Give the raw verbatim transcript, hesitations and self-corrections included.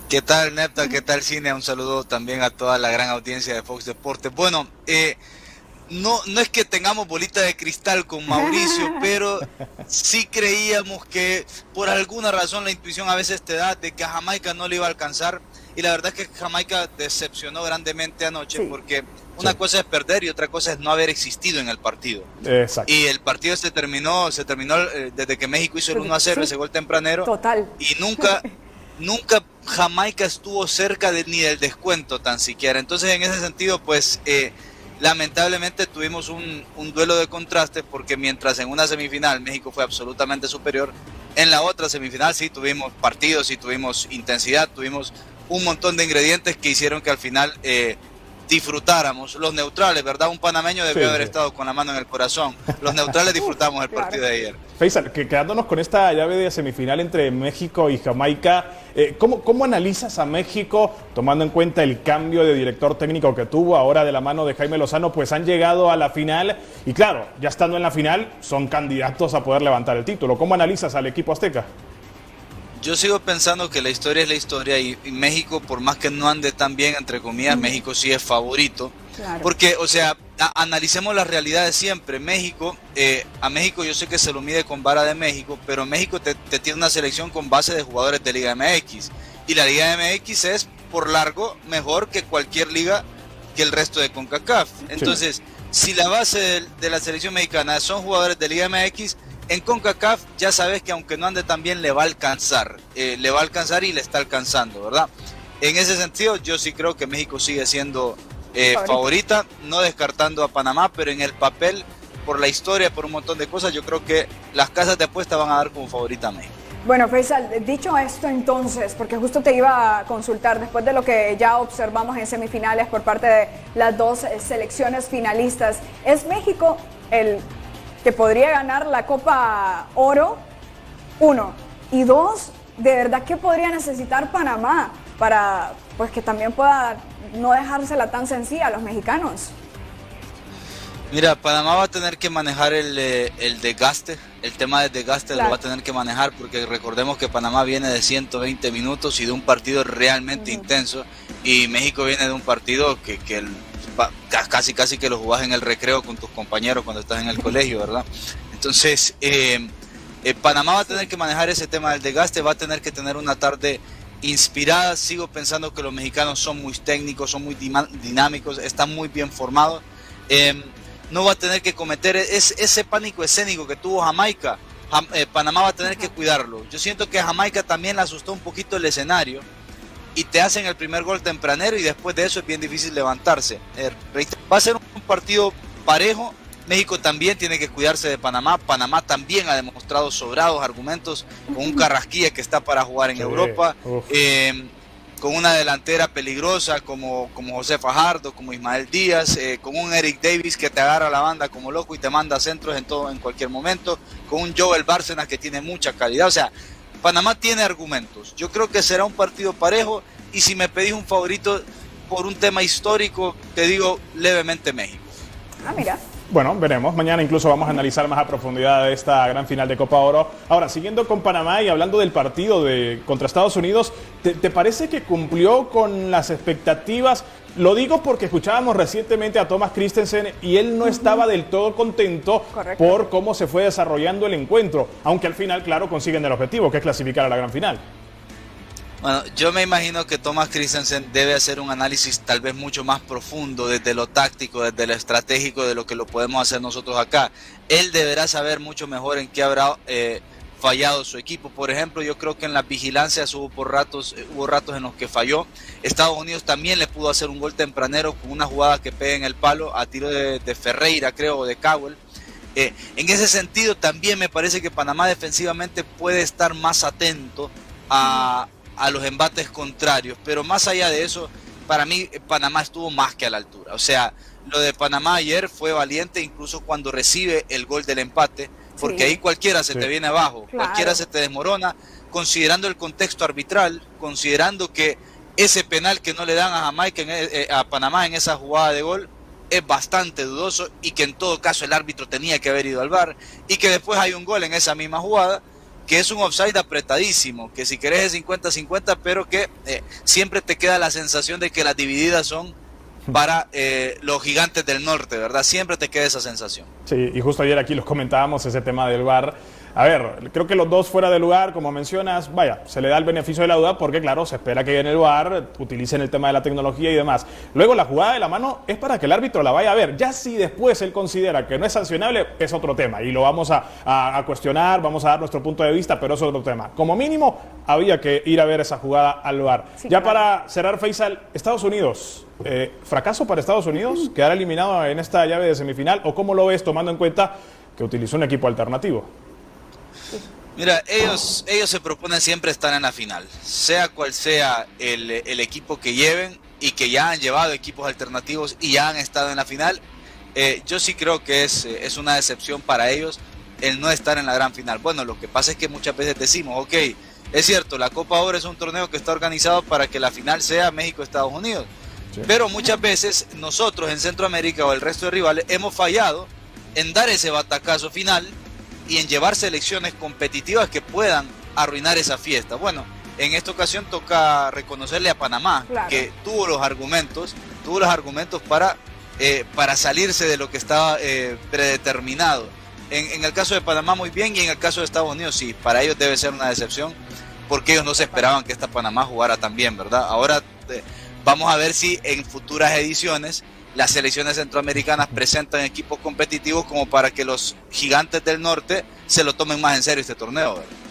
¿Qué tal, Nepta? ¿Qué tal, Cine? Un saludo también a toda la gran audiencia de Fox Deportes. Bueno, eh, no, no es que tengamos bolita de cristal con Mauricio, pero sí creíamos que por alguna razón la intuición a veces te da de que a Jamaica no le iba a alcanzar. Y la verdad es que Jamaica decepcionó grandemente anoche, Sí, porque Sí, una cosa es perder y otra cosa es no haber existido en el partido. exacto. Y el partido se terminó, se terminó eh, desde que México hizo el uno a cero, sí, ese gol tempranero, total. y nunca, nunca Jamaica estuvo cerca de, ni del descuento tan siquiera. Entonces, en ese sentido, pues, eh, lamentablemente tuvimos un, un duelo de contrastes, porque mientras en una semifinal México fue absolutamente superior, en la otra semifinal sí tuvimos partidos, sí tuvimos intensidad, tuvimos un montón de ingredientes que hicieron que al final eh, disfrutáramos. Los neutrales, ¿verdad? Un panameño debió Sí, haber sí. estado con la mano en el corazón. Los neutrales disfrutamos el Claro. partido de ayer. Faisal, que quedándonos con esta llave de semifinal entre México y Jamaica, eh, ¿cómo, ¿cómo analizas a México tomando en cuenta el cambio de director técnico que tuvo ahora de la mano de Jaime Lozano? Pues han llegado a la final y claro, ya estando en la final son candidatos a poder levantar el título. ¿Cómo analizas al equipo azteca? Yo sigo pensando que la historia es la historia y, y México, por más que no ande tan bien, entre comillas, Mm, México sí es favorito. claro. Porque, o sea, a- analicemos las realidades siempre. México, eh, a México yo sé que se lo mide con vara de México, pero México te, te tiene una selección con base de jugadores de Liga M X. Y la Liga M X es, por largo, mejor que cualquier liga que el resto de CONCACAF. Entonces, si la base de, de la selección mexicana son jugadores de Liga M X, en CONCACAF ya sabes que aunque no ande tan bien, le va a alcanzar. Eh, le va a alcanzar y le está alcanzando, ¿verdad? En ese sentido, yo sí creo que México sigue siendo eh, Favorito. favorita, no descartando a Panamá, pero en el papel, por la historia, por un montón de cosas, yo creo que las casas de apuesta van a dar como favorita a México. Bueno, Faisal, dicho esto entonces, porque justo te iba a consultar después de lo que ya observamos en semifinales por parte de las dos eh, selecciones finalistas, ¿es México el que podría ganar la Copa Oro? Uno. Y dos, ¿de verdad qué podría necesitar Panamá para pues que también pueda no dejársela tan sencilla a los mexicanos? Mira, Panamá va a tener que manejar el, eh, el desgaste, el tema del desgaste Claro. lo va a tener que manejar, porque recordemos que Panamá viene de ciento veinte minutos y de un partido realmente Ujú. intenso, y México viene de un partido que, que el- va- ca- casi casi que lo jugás en el recreo con tus compañeros cuando estás en el colegio, ¿verdad? Entonces, eh, eh, Panamá va a tener que manejar ese tema del desgaste, va a tener que tener una tarde inspirada. Sigo pensando que los mexicanos son muy técnicos, son muy dima- dinámicos, están muy bien formados. Eh, no va a tener que cometer es, ese pánico escénico que tuvo Jamaica. Jam- eh, Panamá va a tener que cuidarlo. Yo siento que a Jamaica también le asustó un poquito el escenario y te hacen el primer gol tempranero y después de eso es bien difícil levantarse. Eh, reitero, va a ser un partido parejo. México también tiene que cuidarse de Panamá. Panamá también ha demostrado sobrados argumentos con un Carrasquilla que está para jugar en Sí, Europa. uf. Eh, con una delantera peligrosa como, como José Fajardo, como Ismael Díaz, eh, con un Eric Davis que te agarra la banda como loco y te manda centros en todo en cualquier momento, con un Joel Bárcenas que tiene mucha calidad. O sea, Panamá tiene argumentos. Yo creo que será un partido parejo, y si me pedís un favorito por un tema histórico, te digo levemente México. Ah, mira. Bueno, veremos. Mañana incluso vamos a analizar más a profundidad esta gran final de Copa Oro. Ahora, siguiendo con Panamá y hablando del partido de, contra Estados Unidos, ¿te, te parece que cumplió con las expectativas? Lo digo porque escuchábamos recientemente a Thomas Christensen y él no estaba del todo contento Correcto. por cómo se fue desarrollando el encuentro, aunque al final, claro, consiguen el objetivo, que es clasificar a la gran final. Bueno, yo me imagino que Thomas Christensen debe hacer un análisis tal vez mucho más profundo desde lo táctico, desde lo estratégico, de lo que lo podemos hacer nosotros acá. Él deberá saber mucho mejor en qué habrá eh, fallado su equipo. Por ejemplo, yo creo que en las vigilancias hubo por ratos, eh, hubo ratos en los que falló. Estados Unidos también le pudo hacer un gol tempranero con una jugada que pega en el palo a tiro de, de Ferreira, creo, o de Cowell. Eh, en ese sentido, también me parece que Panamá defensivamente puede estar más atento a, a los embates contrarios, pero más allá de eso, para mí Panamá estuvo más que a la altura. O sea, lo de Panamá ayer fue valiente, incluso cuando recibe el gol del empate, porque Sí. ahí cualquiera se Sí. te viene abajo, Claro. cualquiera se te desmorona, considerando el contexto arbitral, considerando que ese penal que no le dan a Jamaica, en, eh, a Panamá en esa jugada de gol, es bastante dudoso, y que en todo caso el árbitro tenía que haber ido al V A R, y que después hay un gol en esa misma jugada. que es un offside apretadísimo, que si querés es cincuenta cincuenta, pero que eh, siempre te queda la sensación de que las divididas son para eh, los gigantes del norte, ¿verdad? Siempre te queda esa sensación. Sí, y justo ayer aquí los comentábamos, ese tema del V A R. A ver, creo que los dos fuera de lugar, como mencionas, vaya, se le da el beneficio de la duda porque, claro, se espera que en el V A R utilicen el tema de la tecnología y demás. Luego, la jugada de la mano es para que el árbitro la vaya a ver. Ya si después él considera que no es sancionable, es otro tema y lo vamos a, a, a cuestionar, vamos a dar nuestro punto de vista, pero es otro tema. Como mínimo, había que ir a ver esa jugada al V A R. Sí, ya claro. Para cerrar, Faisal, Estados Unidos, eh, ¿fracaso para Estados Unidos? ¿Quedar eliminado en esta llave de semifinal? ¿O cómo lo ves tomando en cuenta que utilizó un equipo alternativo? Mira, ellos, ellos se proponen siempre estar en la final, sea cual sea el, el equipo que lleven y que ya han llevado equipos alternativos y ya han estado en la final. Eh, yo sí creo que es, es una decepción para ellos el no estar en la gran final. Bueno, lo que pasa es que muchas veces decimos, ok, es cierto, la Copa Oro es un torneo que está organizado para que la final sea México-Estados Unidos, sí. Pero muchas veces nosotros en Centroamérica o el resto de rivales hemos fallado en dar ese batacazo final y en llevar selecciones competitivas que puedan arruinar esa fiesta. Bueno, en esta ocasión toca reconocerle a Panamá, claro, que tuvo los argumentos, tuvo los argumentos para, eh, para salirse de lo que estaba eh, predeterminado. En, en el caso de Panamá muy bien, y en el caso de Estados Unidos sí, para ellos debe ser una decepción, porque ellos no se esperaban que esta Panamá jugara tan bien, ¿verdad? Ahora eh, vamos a ver si en futuras ediciones las selecciones centroamericanas presentan equipos competitivos como para que los gigantes del norte se lo tomen más en serio este torneo, ¿verdad?